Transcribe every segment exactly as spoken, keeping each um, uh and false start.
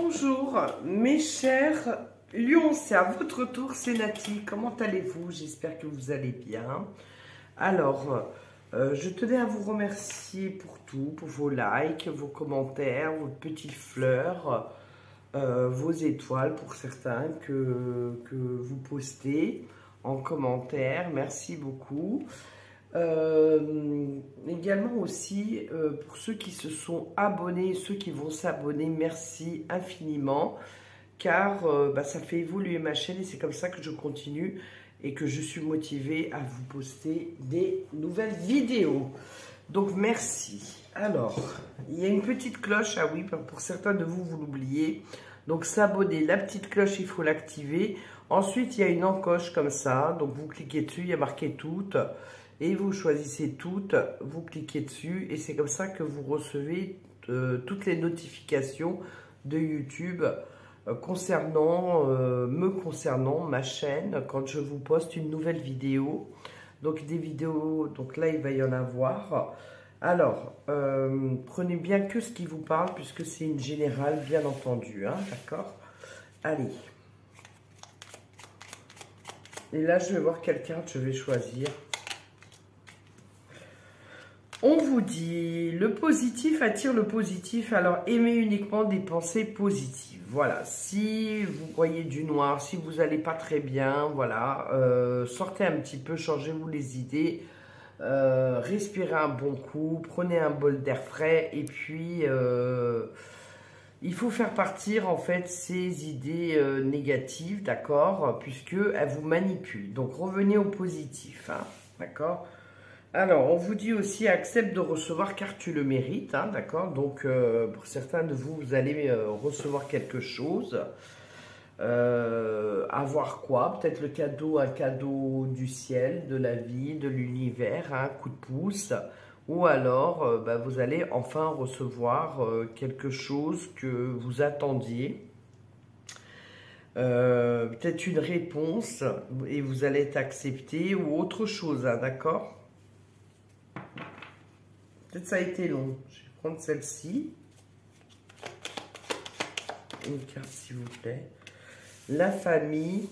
Bonjour mes chers lions, c'est à votre tour, c'est Nati. Comment allez-vous? J'espère que vous allez bien. Alors, euh, je tenais à vous remercier pour tout, pour vos likes, vos commentaires, vos petites fleurs, euh, vos étoiles pour certains que, que vous postez en commentaire. Merci beaucoup. Euh, également aussi euh, pour ceux qui se sont abonnés, ceux qui vont s'abonner, merci infiniment car euh, bah, ça fait évoluer ma chaîne et c'est comme ça que je continue et que je suis motivée à vous poster des nouvelles vidéos. Donc merci. Alors, il y a une petite cloche, ah oui, pour certains de vous, vous l'oubliez. Donc s'abonner, la petite cloche, il faut l'activer. Ensuite, il y a une encoche comme ça, donc vous cliquez dessus, il y a marqué toutes. Et vous choisissez toutes, vous cliquez dessus et c'est comme ça que vous recevez euh, toutes les notifications de YouTube euh, concernant, euh, me concernant, ma chaîne, quand je vous poste une nouvelle vidéo. Donc des vidéos, donc là il va y en avoir. Alors, euh, prenez bien que ce qui vous parle puisque c'est une générale bien entendu, hein, d'accord? Allez. Et là je vais voir quelle carte je vais choisir. On vous dit, le positif attire le positif, alors aimez uniquement des pensées positives. Voilà, si vous voyez du noir, si vous n'allez pas très bien, voilà, euh, sortez un petit peu, changez-vous les idées, euh, respirez un bon coup, prenez un bol d'air frais et puis euh, il faut faire partir en fait ces idées euh, négatives, d'accord, puisque elles vous manipulent. Donc revenez au positif, hein, d'accord. Alors, on vous dit aussi, accepte de recevoir car tu le mérites, hein, d'accord? Donc, euh, pour certains de vous, vous allez euh, recevoir quelque chose. Euh, avoir quoi? Peut-être le cadeau, un cadeau du ciel, de la vie, de l'univers, un coup de pouce. Ou alors, euh, bah, vous allez enfin recevoir euh, quelque chose que vous attendiez. Euh, peut-être une réponse et vous allez être accepté ou autre chose, hein, d'accord? Peut-être ça a été long. Je vais prendre celle-ci. Une carte, s'il vous plaît. La famille.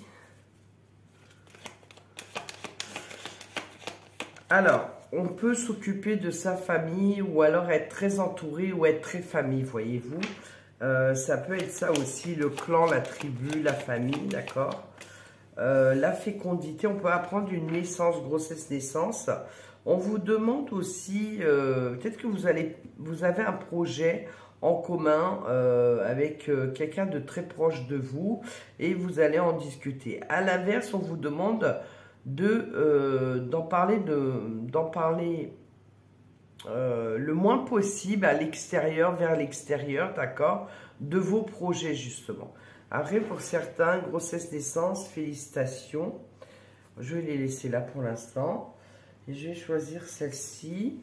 Alors, on peut s'occuper de sa famille ou alors être très entouré ou être très famille, voyez-vous. Euh, ça peut être ça aussi, le clan, la tribu, la famille, d'accord. Euh, la fécondité, on peut apprendre une naissance, grossesse, naissance. On vous demande aussi, euh, peut-être que vous, allez, vous avez un projet en commun euh, avec euh, quelqu'un de très proche de vous et vous allez en discuter. À l'inverse, on vous demande de euh, d'en parler, de, d'en parler euh, le moins possible à l'extérieur, vers l'extérieur, d'accord, de vos projets justement. Après, pour certains, grossesse, naissance, félicitations. Je vais les laisser là pour l'instant. Et je vais choisir celle-ci.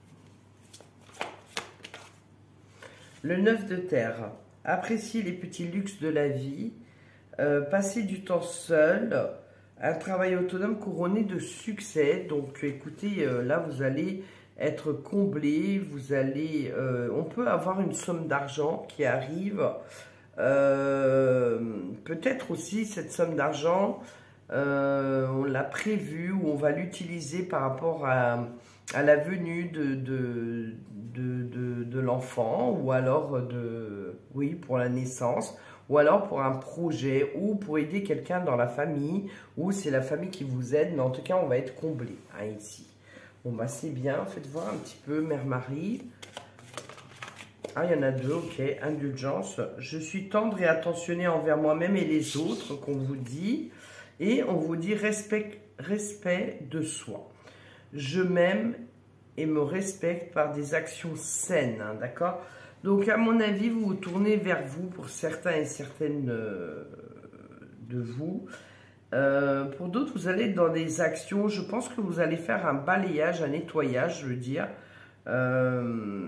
Le neuf de terre. Appréciez les petits luxes de la vie. Euh, passez du temps seul. Un travail autonome couronné de succès. Donc, écoutez, euh, là, vous allez être comblé. Vous allez... Euh, on peut avoir une somme d'argent qui arrive. Euh, peut-être aussi, cette somme d'argent... Euh, on l'a prévu ou on va l'utiliser par rapport à, à la venue de, de, de, de, de l'enfant ou alors de, oui, pour la naissance ou alors pour un projet ou pour aider quelqu'un dans la famille ou c'est la famille qui vous aide, mais en tout cas on va être comblé, hein, ici. Bon bah c'est bien, faites voir un petit peu Mère Marie. Ah, il y en a deux, ok, indulgence. Je suis tendre et attentionné envers moi-même et les autres, qu'on vous dit. Et on vous dit respect, respect de soi. Je m'aime et me respecte par des actions saines, hein, d'accord? Donc, à mon avis, vous vous tournez vers vous pour certains et certaines euh, de vous. Euh, pour d'autres, vous allez dans des actions, je pense que vous allez faire un balayage, un nettoyage, je veux dire, euh,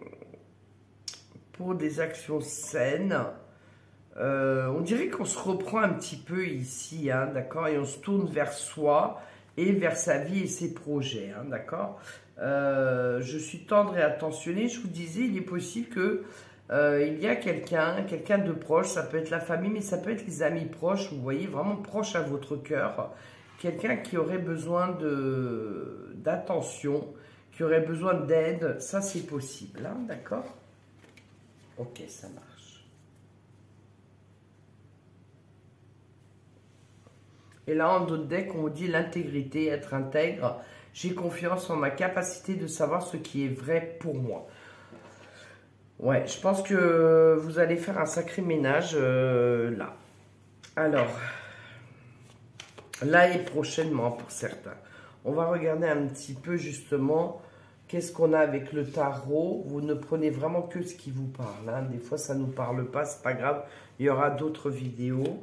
pour des actions saines. Euh, on dirait qu'on se reprend un petit peu ici, hein, d'accord, et on se tourne vers soi et vers sa vie et ses projets, hein, d'accord. Euh, je suis tendre et attentionné. Je vous disais, il est possible que euh, il y a quelqu'un, quelqu'un de proche, ça peut être la famille, mais ça peut être les amis proches, vous voyez, vraiment proches à votre cœur. Quelqu'un qui aurait besoin de d'attention, qui aurait besoin d'aide, ça c'est possible, hein, d'accord? Ok, ça marche. Et là, en d'autres decks, on dit l'intégrité, être intègre. J'ai confiance en ma capacité de savoir ce qui est vrai pour moi. Ouais, je pense que vous allez faire un sacré ménage euh, là. Alors, là et prochainement pour certains. On va regarder un petit peu justement qu'est-ce qu'on a avec le tarot. Vous ne prenez vraiment que ce qui vous parle, hein. Des fois, ça ne nous parle pas, c'est pas grave. Il y aura d'autres vidéos.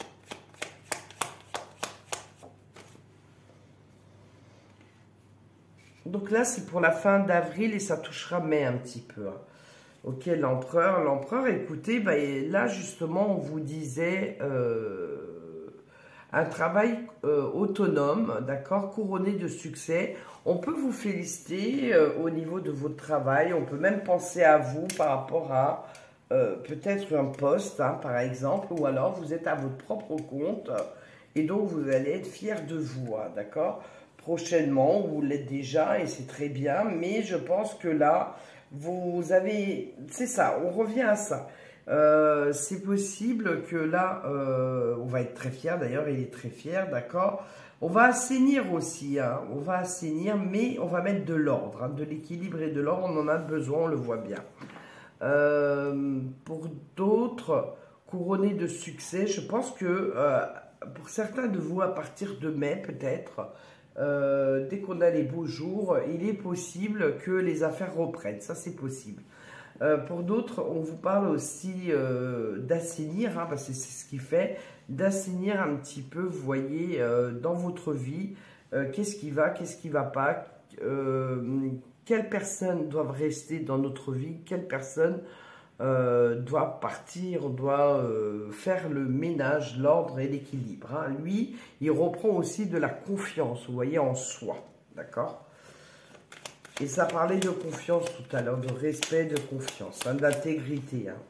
Donc là, c'est pour la fin d'avril et ça touchera mai un petit peu, hein. Ok, l'empereur. L'empereur, écoutez, bah, là, justement, on vous disait euh, un travail euh, autonome, d'accord, couronné de succès. On peut vous féliciter euh, au niveau de votre travail. On peut même penser à vous par rapport à euh, peut-être un poste, hein, par exemple, ou alors vous êtes à votre propre compte et donc vous allez être fier de vous, hein, d'accord. Prochainement, vous l'êtes déjà et c'est très bien, mais je pense que là, vous avez, c'est ça, on revient à ça. Euh, c'est possible que là, euh, on va être très fier, d'ailleurs, il est très fier, d'accord. On va assainir aussi, hein, on va assainir, mais on va mettre de l'ordre, hein, de l'équilibre et de l'ordre, on en a besoin, on le voit bien. Euh, pour d'autres, couronnés de succès, je pense que euh, pour certains de vous, à partir de mai peut-être, Euh, dès qu'on a les beaux jours, il est possible que les affaires reprennent. Ça, c'est possible. Euh, pour d'autres, on vous parle aussi euh, d'assainir, hein, parce que c'est ce qu'il fait, d'assainir un petit peu, vous voyez, euh, dans votre vie, euh, qu'est-ce qui va, qu'est-ce qui ne va pas, euh, quelles personnes doivent rester dans notre vie, quelles personnes Euh, doit partir, doit euh, faire le ménage, l'ordre et l'équilibre, hein. Lui, il reprend aussi de la confiance, vous voyez, en soi, d'accord? Et ça parlait de confiance tout à l'heure, de respect, de confiance, hein, d'intégrité, hein.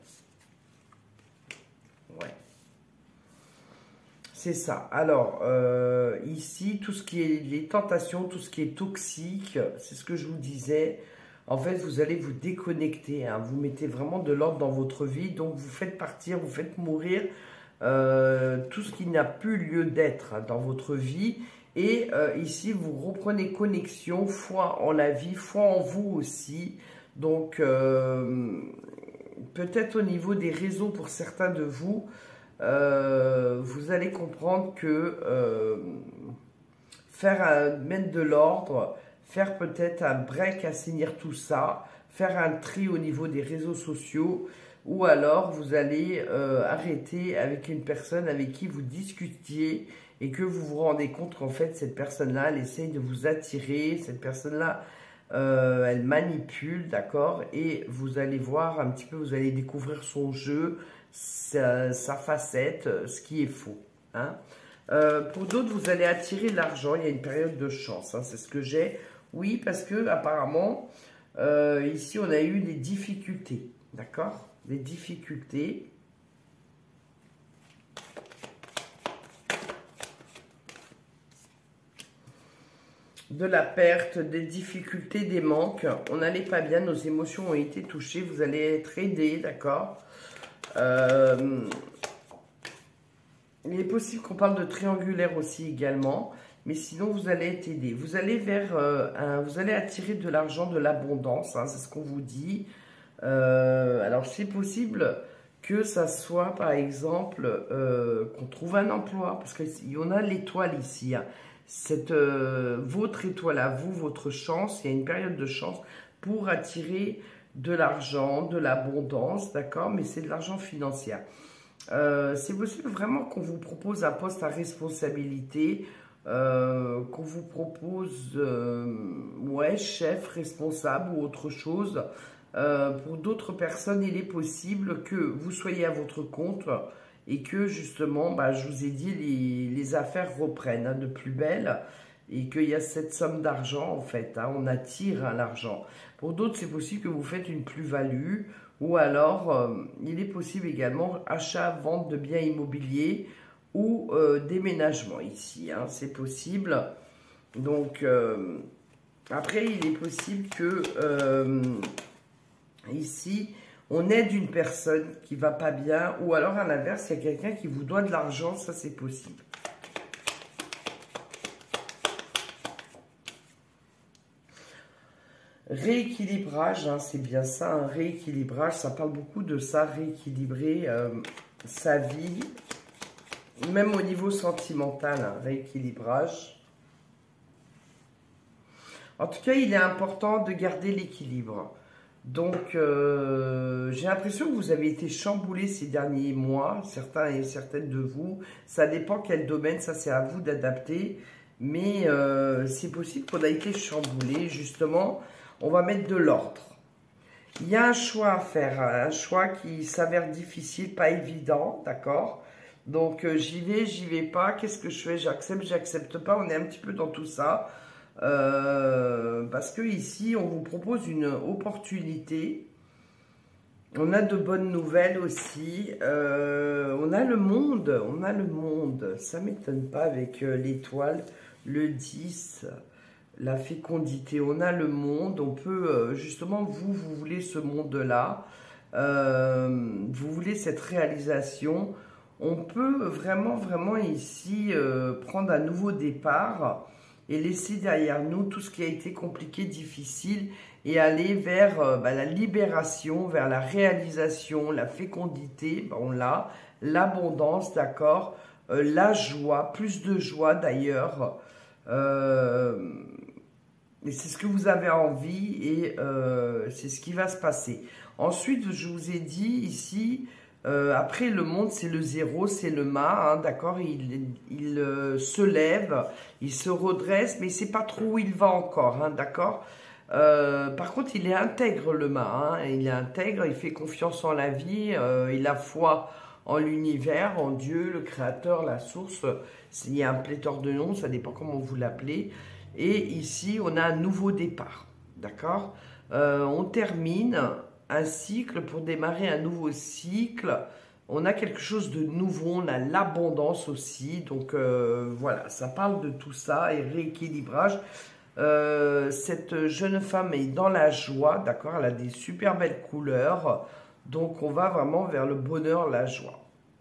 Ouais. C'est ça. Alors, euh, ici, tout ce qui est les tentations, tout ce qui est toxique, c'est ce que je vous disais. En fait, vous allez vous déconnecter, hein. Vous mettez vraiment de l'ordre dans votre vie. Donc, vous faites partir, vous faites mourir euh, tout ce qui n'a plus lieu d'être, hein, dans votre vie. Et euh, ici, vous reprenez connexion, foi en la vie, foi en vous aussi. Donc, euh, peut-être au niveau des réseaux pour certains de vous, euh, vous allez comprendre que euh, faire un, mettre de l'ordre, faire peut-être un break, assainir tout ça, faire un tri au niveau des réseaux sociaux, ou alors vous allez euh, arrêter avec une personne avec qui vous discutiez et que vous vous rendez compte qu'en fait cette personne-là, elle essaye de vous attirer, cette personne-là, euh, elle manipule, d'accord, et vous allez voir un petit peu, vous allez découvrir son jeu, sa, sa facette, ce qui est faux, hein. Euh, pour d'autres, vous allez attirer l'argent, il y a une période de chance, hein, c'est ce que j'ai. Oui, parce que apparemment, euh, ici, on a eu des difficultés, d'accord? Des difficultés. De la perte, des difficultés, des manques. On n'allait pas bien, nos émotions ont été touchées. Vous allez être aidé, d'accord? euh, Il est possible qu'on parle de triangulaire aussi également. Mais sinon, vous allez être aidé. Vous allez vers, euh, un, vous allez attirer de l'argent, de l'abondance, hein, c'est ce qu'on vous dit. Euh, alors, c'est possible que ça soit, par exemple, euh, qu'on trouve un emploi, parce qu'il y en a l'étoile ici, hein. Cette, euh, votre étoile à vous, votre chance, il y a une période de chance pour attirer de l'argent, de l'abondance, d'accord? Mais c'est de l'argent financier. Euh, c'est possible vraiment qu'on vous propose un poste à responsabilité, euh, qu'on vous propose, euh, ouais, chef, responsable ou autre chose. Euh, pour d'autres personnes, il est possible que vous soyez à votre compte et que justement, bah, je vous ai dit, les, les affaires reprennent, hein, de plus belle et qu'il y a cette somme d'argent en fait, hein, on attire, hein, l'argent. Pour d'autres, c'est possible que vous faites une plus-value, ou alors euh, il est possible également achat, vente de biens immobiliers ou euh, déménagement ici, hein, c'est possible. Donc euh, après il est possible que euh, ici on aide une personne qui va pas bien, ou alors à l'inverse il y a quelqu'un qui vous doit de l'argent, ça c'est possible. Rééquilibrage, hein, c'est bien ça, un rééquilibrage, ça parle beaucoup de ça, rééquilibrer euh, sa vie, même au niveau sentimental, un rééquilibrage. En tout cas, il est important de garder l'équilibre. Donc, euh, j'ai l'impression que vous avez été chamboulés ces derniers mois, certains et certaines de vous. Ça dépend quel domaine, ça c'est à vous d'adapter. Mais euh, c'est possible qu'on a été chamboulé, justement. On va mettre de l'ordre. Il y a un choix à faire, un choix qui s'avère difficile, pas évident, d'accord? Donc, euh, j'y vais, j'y vais pas. Qu'est-ce que je fais? J'accepte, j'accepte pas. On est un petit peu dans tout ça. Euh, parce que ici, on vous propose une opportunité. On a de bonnes nouvelles aussi. Euh, on a le monde. On a le monde. Ça ne m'étonne pas avec euh, l'étoile, le dix... La fécondité, on a le monde, on peut, euh, justement, vous, vous voulez ce monde-là, euh, vous voulez cette réalisation, on peut vraiment, vraiment ici euh, prendre un nouveau départ et laisser derrière nous tout ce qui a été compliqué, difficile, et aller vers euh, bah, la libération, vers la réalisation, la fécondité, bah, on l'a, l'abondance, d'accord, euh, la joie, plus de joie d'ailleurs, euh, et c'est ce que vous avez envie et euh, c'est ce qui va se passer. Ensuite, je vous ai dit ici, euh, après le monde, c'est le zéro, c'est le mât, hein, d'accord, il, il euh, se lève, il se redresse, mais il ne sait pas trop où il va encore, hein, d'accord. Euh, par contre, il est intègre le mât, hein, il est intègre, il fait confiance en la vie, euh, il a foi en l'univers, en Dieu, le créateur, la source. Il y a un pléthore de noms, ça dépend comment vous l'appelez. Et ici, on a un nouveau départ, d'accord, euh, on termine un cycle pour démarrer un nouveau cycle. On a quelque chose de nouveau, on a l'abondance aussi. Donc, euh, voilà, ça parle de tout ça et rééquilibrage. Euh, cette jeune femme est dans la joie, d'accord, elle a des super belles couleurs. Donc, on va vraiment vers le bonheur, la joie.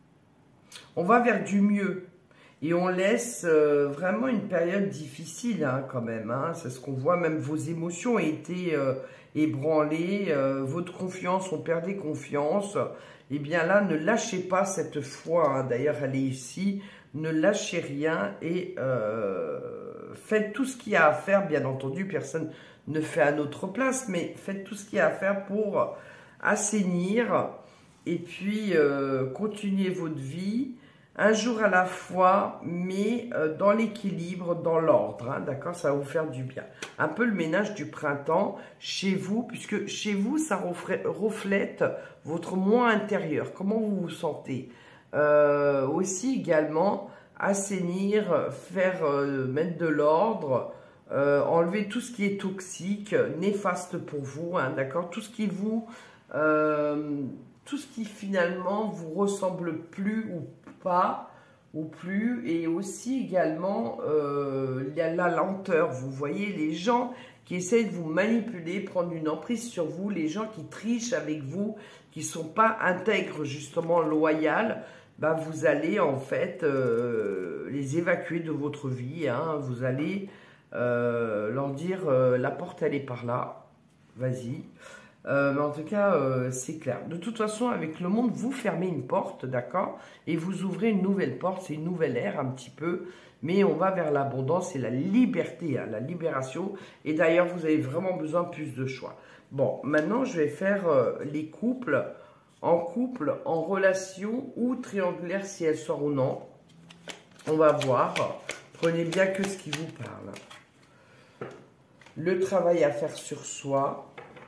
On va vers du mieux. Et on laisse euh, vraiment une période difficile, hein, quand même. Hein. C'est ce qu'on voit, même vos émotions ont été euh, ébranlées, euh, votre confiance, on perdait confiance. Eh bien là, ne lâchez pas cette foi. Hein. D'ailleurs, elle est ici. Ne lâchez rien et euh, faites tout ce qu'il y a à faire. Bien entendu, personne ne fait à notre place, mais faites tout ce qu'il y a à faire pour assainir et puis euh, continuer votre vie. Un jour à la fois, mais euh, dans l'équilibre, dans l'ordre, hein, d'accord, ça va vous faire du bien. Un peu le ménage du printemps chez vous, puisque chez vous, ça reflète votre moi intérieur, comment vous vous sentez. Euh, aussi également, assainir, faire euh, mettre de l'ordre, euh, enlever tout ce qui est toxique, néfaste pour vous, hein, d'accord, tout ce qui vous... Euh, tout ce qui finalement vous ressemble plus ou pas, ou plus, et aussi également euh, il y a la lenteur, vous voyez, les gens qui essayent de vous manipuler, prendre une emprise sur vous, les gens qui trichent avec vous, qui ne sont pas intègres, justement loyales, bah vous allez en fait euh, les évacuer de votre vie, hein, vous allez euh, leur dire euh, la porte elle est par là, vas-y. Euh, mais en tout cas, euh, c'est clair. De toute façon, avec le monde, vous fermez une porte, d'accord? Et vous ouvrez une nouvelle porte, c'est une nouvelle ère un petit peu. Mais on va vers l'abondance et la liberté, hein, la libération. Et d'ailleurs, vous avez vraiment besoin de plus de choix. Bon, maintenant, je vais faire euh, les couples, en couple, en relation ou triangulaire, si elles sont ou non. On va voir. Prenez bien que ce qui vous parle. Le travail à faire sur soi.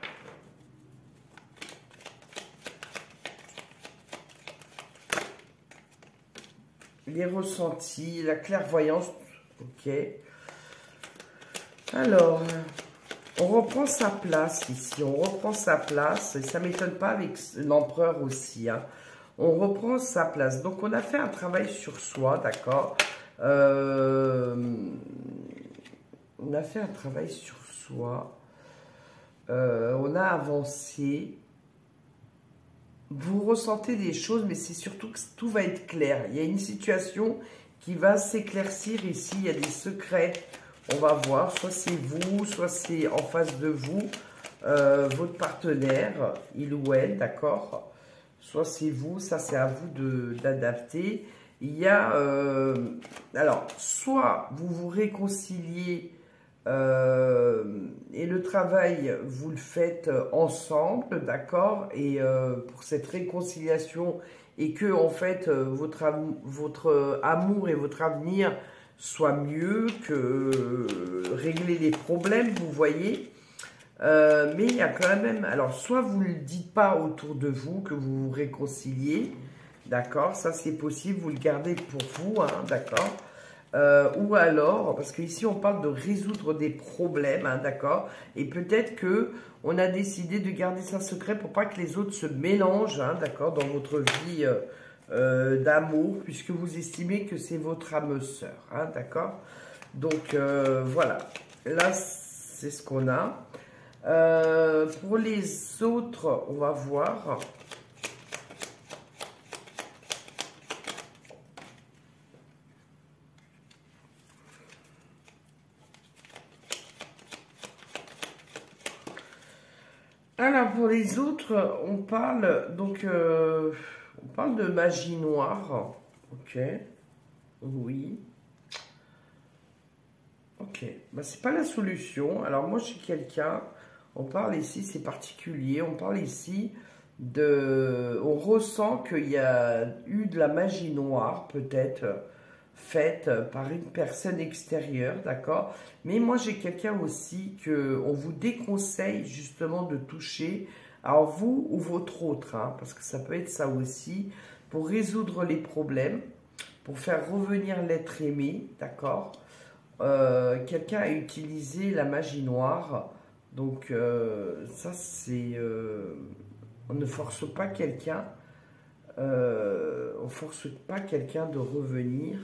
Les ressentis, la clairvoyance, ok. Alors, On reprend sa place ici, on reprend sa place, et ça ne m'étonne pas avec l'empereur aussi, hein. On reprend sa place. Donc, on a fait un travail sur soi, d'accord. euh, On a fait un travail sur soi. Euh, on a avancé. Vous ressentez des choses, mais c'est surtout que tout va être clair. Il y a une situation qui va s'éclaircir ici. Il y a des secrets. On va voir. Soit c'est vous, soit c'est en face de vous, euh, votre partenaire, il ou elle, d'accord. Soit c'est vous, ça c'est à vous d'adapter. Il y a, euh, alors, soit vous vous réconciliez euh, et le travail, vous le faites ensemble, d'accord. Et euh, pour cette réconciliation, et que en fait, votre, am votre amour et votre avenir soient mieux, que euh, régler les problèmes, vous voyez. Euh, mais il y a quand même, alors soit vous ne le dites pas autour de vous, que vous vous réconciliez, d'accord, ça c'est possible, vous le gardez pour vous, hein, d'accord, euh, ou alors, parce qu'ici on parle de résoudre des problèmes, hein, d'accord, et peut-être que on a décidé de garder ça secret pour pas que les autres se mélangent, hein, d'accord, dans votre vie euh, euh, d'amour, puisque vous estimez que c'est votre âme sœur, hein, d'accord, donc euh, voilà, là c'est ce qu'on a. Euh, pour les autres, on va voir. Alors, pour les autres, on parle, donc, euh, on parle de magie noire. Ok. Oui. Ok. Bah, c'est pas la solution. Alors, moi, j'ai quelqu'un. On parle ici, c'est particulier. On parle ici de... On ressent qu'il y a eu de la magie noire, peut-être, faite par une personne extérieure, d'accord? Mais moi, j'ai quelqu'un aussi que on vous déconseille justement de toucher, alors vous ou votre autre, hein, parce que ça peut être ça aussi, pour résoudre les problèmes, pour faire revenir l'être aimé, d'accord? Euh, quelqu'un a utilisé la magie noire. Donc, euh, ça, c'est... Euh, on ne force pas quelqu'un, euh, on ne force pas quelqu'un de revenir.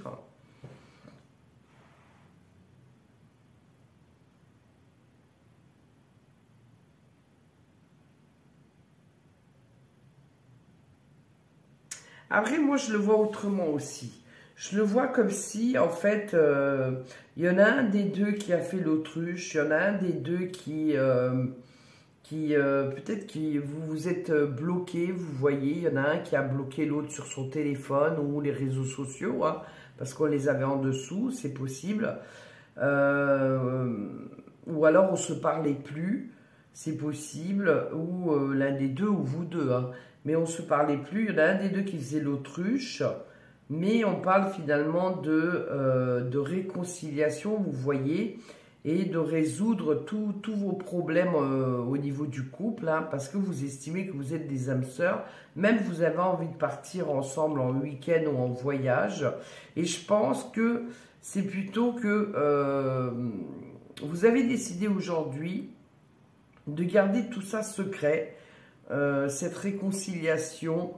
Après, moi, je le vois autrement aussi. Je le vois comme si, en fait, euh, il y en a un des deux qui a fait l'autruche, il y en a un des deux qui... Euh, qui euh, peut-être que vous vous êtes bloqué, vous voyez, il y en a un qui a bloqué l'autre sur son téléphone ou les réseaux sociaux, hein, parce qu'on les avait en dessous, c'est possible. Euh, ou alors on se parlait plus, c'est possible, ou euh, l'un des deux, ou vous deux, hein, mais on se parlait plus, il y en a un des deux qui faisait l'autruche, mais on parle finalement de, euh, de réconciliation, vous voyez, et de résoudre tous vos problèmes euh, au niveau du couple, hein, parce que vous estimez que vous êtes des âmes sœurs, même vous avez envie de partir ensemble en week-end ou en voyage, et je pense que c'est plutôt que euh, vous avez décidé aujourd'hui de garder tout ça secret, euh, cette réconciliation,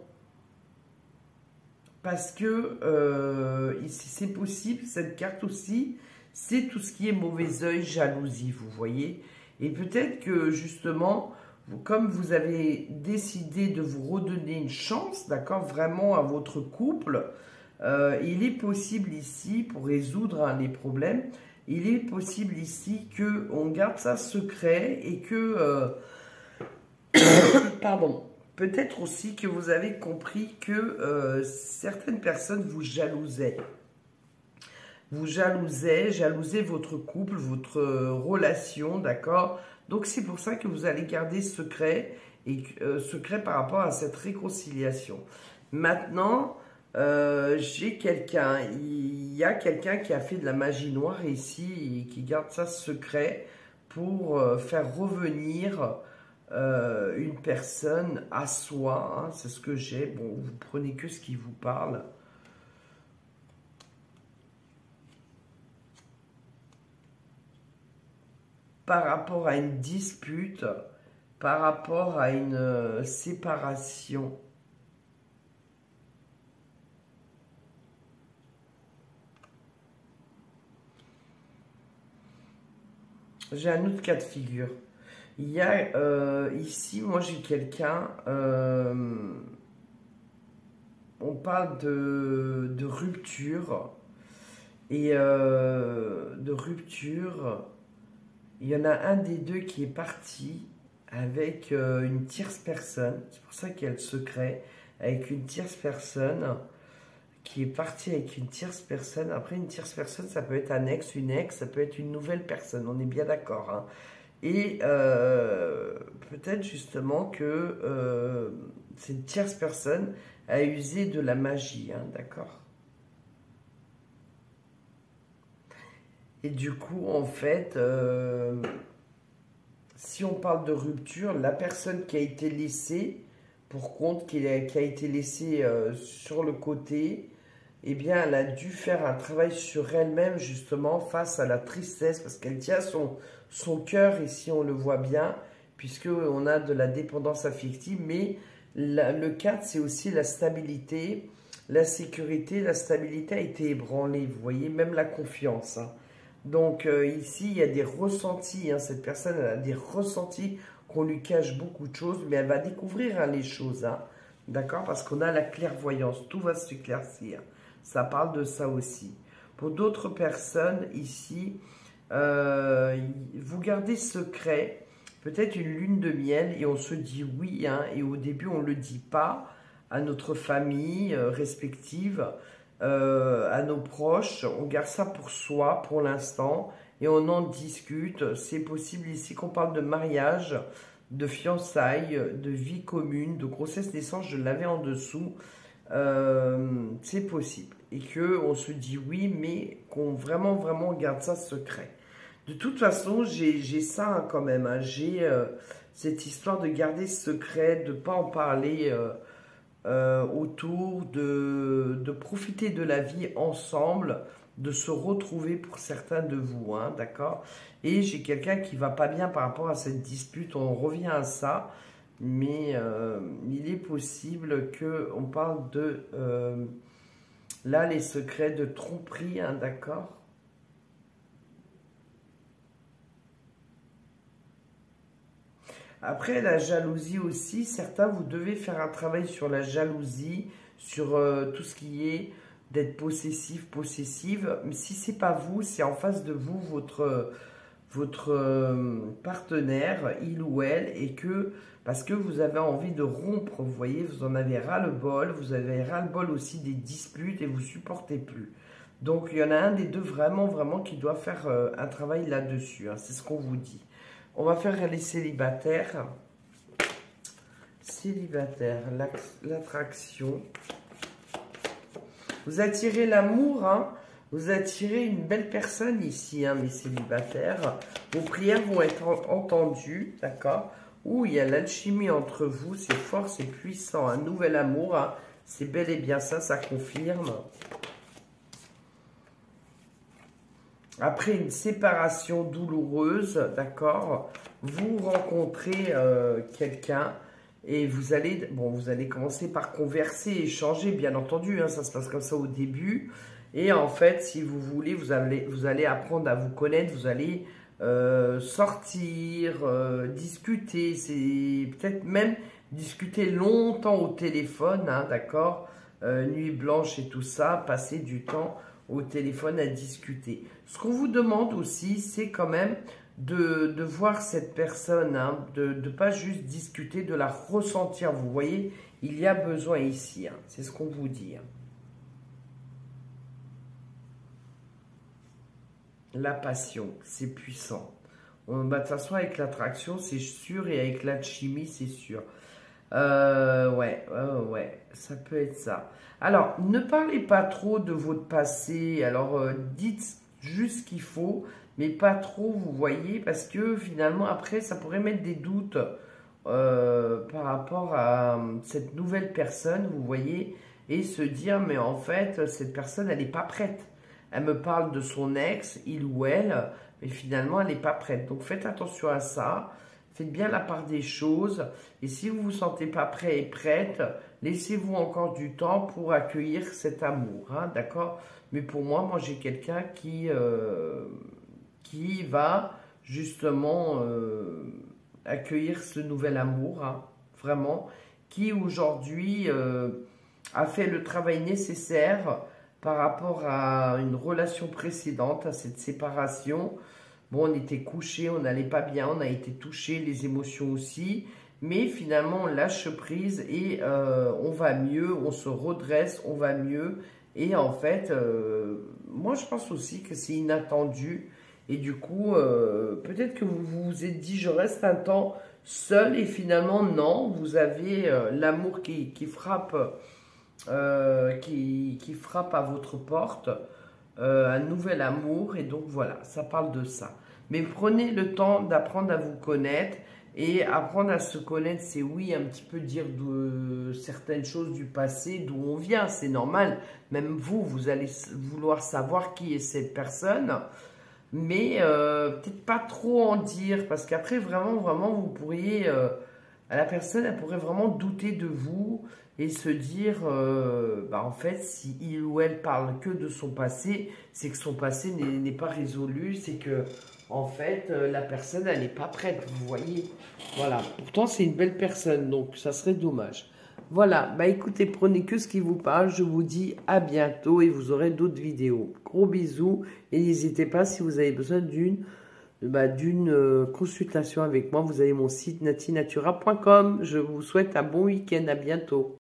parce que euh, si c'est possible, cette carte aussi, c'est tout ce qui est mauvais œil, jalousie, vous voyez. Et peut-être que justement, vous, comme vous avez décidé de vous redonner une chance, d'accord, vraiment à votre couple, euh, il est possible ici, pour résoudre hein, les problèmes, il est possible ici qu'on garde ça secret et que, euh, pardon, peut-être aussi que vous avez compris que euh, certaines personnes vous jalousaient. Vous jalousez, jalousez votre couple, votre relation, d'accord? Donc c'est pour ça que vous allez garder secret, et euh, secret par rapport à cette réconciliation. Maintenant, euh, j'ai quelqu'un, il y a quelqu'un qui a fait de la magie noire ici, et qui garde ça secret pour euh, faire revenir euh, une personne à soi, hein, c'est ce que j'ai. Bon, vous prenez que ce qui vous parle. par rapport à une dispute, par rapport à une euh, séparation. J'ai un autre cas de figure. Il y a euh, ici, moi j'ai quelqu'un, euh, on parle de, de rupture, et euh, de rupture, il y en a un des deux qui est parti avec euh, une tierce personne, c'est pour ça qu'il y a le secret, avec une tierce personne, qui est parti avec une tierce personne. Après, une tierce personne, ça peut être un ex, une ex, ça peut être une nouvelle personne, on est bien d'accord, hein. Et euh, peut-être justement que euh, cette tierce personne a usé de la magie, hein, d'accord? Et du coup, en fait, euh, si on parle de rupture, la personne qui a été laissée pour compte, qui a, qui a été laissée euh, sur le côté, eh bien, elle a dû faire un travail sur elle-même, justement, face à la tristesse, parce qu'elle tient son, son cœur, ici, on le voit bien, puisqu'on a de la dépendance affective, mais la, le quatre, c'est aussi la stabilité, la sécurité. La stabilité a été ébranlée, vous voyez, même la confiance, hein. Donc, euh, ici, il y a des ressentis, hein, cette personne, elle a des ressentis qu'on lui cache beaucoup de choses, mais elle va découvrir, hein, les choses, hein, d'accord? Parce qu'on a la clairvoyance, tout va s'éclaircir. Ça parle de ça aussi. Pour d'autres personnes, ici, euh, vous gardez secret, peut-être une lune de miel, et on se dit oui, hein, et au début, on ne le dit pas à notre famille euh, respective, euh, à nos proches. On garde ça pour soi, pour l'instant, et on en discute. C'est possible ici qu'on parle de mariage, de fiançailles, de vie commune, de grossesse, naissance, je l'avais en dessous. Euh, c'est possible. Et qu'on se dit oui, mais qu'on vraiment, vraiment garde ça secret. De toute façon, j'ai ça, hein, quand même, hein. J'ai euh, cette histoire de garder secret, de ne pas en parler euh, euh, autour, de, de profiter de la vie ensemble, de se retrouver pour certains de vous, hein, d'accord? Et j'ai quelqu'un qui va pas bien par rapport à cette dispute, on revient à ça. Mais euh, il est possible qu'on parle de, euh, là, les secrets de tromperie, hein, d'accord? Après, la jalousie aussi, certains, vous devez faire un travail sur la jalousie, sur euh, tout ce qui est d'être possessif, possessive. Mais si c'est pas vous, c'est en face de vous, votre... votre euh, partenaire, il ou elle, et que, parce que vous avez envie de rompre, vous voyez, vous en avez ras-le-bol, vous avez ras-le-bol aussi des disputes et vous supportez plus. Donc, il y en a un des deux vraiment, vraiment qui doit faire euh, un travail là-dessus, hein, c'est ce qu'on vous dit. On va faire les célibataires. Célibataire, l'attraction. Vous attirez l'amour, hein. Vous attirez une belle personne ici, hein, mes célibataires. Vos prières vont être entendues, d'accord? Ouh, il y a l'alchimie entre vous, c'est fort, c'est puissant. Un nouvel amour, hein, c'est bel et bien ça, ça confirme. Après une séparation douloureuse, d'accord? Vous rencontrez euh, quelqu'un et vous allez, bon, vous allez commencer par converser, échanger, bien entendu, hein, ça se passe comme ça au début. Et en fait, si vous voulez, vous allez, vous allez apprendre à vous connaître, vous allez euh, sortir, euh, discuter, c'est peut-être même discuter longtemps au téléphone, hein, d'accord, euh, nuit blanche et tout ça, passer du temps au téléphone à discuter. Ce qu'on vous demande aussi, c'est quand même de, de voir cette personne, hein, de ne pas juste discuter, de la ressentir. Vous voyez, il y a besoin ici, hein, c'est ce qu'on vous dit, hein. La passion, c'est puissant. On, bah, de toute façon, avec l'attraction, c'est sûr, et avec l'alchimie, c'est sûr. Euh, ouais, euh, ouais, ça peut être ça. Alors, ne parlez pas trop de votre passé. Alors, euh, dites juste ce qu'il faut, mais pas trop, vous voyez, parce que finalement, après, ça pourrait mettre des doutes euh, par rapport à euh, cette nouvelle personne, vous voyez, et se dire, mais en fait, cette personne, elle n'est pas prête. elle me parle de son ex, il ou elle, mais finalement, elle n'est pas prête. Donc, faites attention à ça. Faites bien la part des choses. Et si vous ne vous sentez pas prêt et prête, laissez-vous encore du temps pour accueillir cet amour. Hein, d'accord? Mais pour moi, moi, j'ai quelqu'un qui, euh, qui va justement euh, accueillir ce nouvel amour. Hein, vraiment. Qui aujourd'hui euh, a fait le travail nécessaire par rapport à une relation précédente, à cette séparation. Bon, on était couchés, on n'allait pas bien, on a été touchés, les émotions aussi. Mais finalement, on lâche prise et euh, on va mieux, on se redresse, on va mieux. Et en fait, euh, moi, je pense aussi que c'est inattendu. Et du coup, euh, peut-être que vous vous êtes dit, je reste un temps seul. Et finalement, non, vous avez euh, l'amour qui, qui frappe... Euh, qui, qui frappe à votre porte, euh, un nouvel amour, et donc voilà, ça parle de ça. Mais prenez le temps d'apprendre à vous connaître, et apprendre à se connaître, c'est oui, un petit peu dire de certaines choses du passé, d'où on vient, c'est normal. Même vous, vous allez vouloir savoir qui est cette personne, mais euh, peut-être pas trop en dire, parce qu'après, vraiment, vraiment, vous pourriez... Euh, la personne, elle pourrait vraiment douter de vous et se dire, euh, bah en fait, si il ou elle parle que de son passé, c'est que son passé n'est pas résolu, c'est que, en fait, euh, la personne, elle n'est pas prête, vous voyez. Voilà, pourtant, c'est une belle personne, donc ça serait dommage. Voilà, bah écoutez, prenez que ce qui vous parle, je vous dis à bientôt et vous aurez d'autres vidéos. Gros bisous et n'hésitez pas si vous avez besoin d'une... Bah, d'une euh, consultation avec moi, vous avez mon site natinatura point com. Je vous souhaite un bon week-end, à bientôt.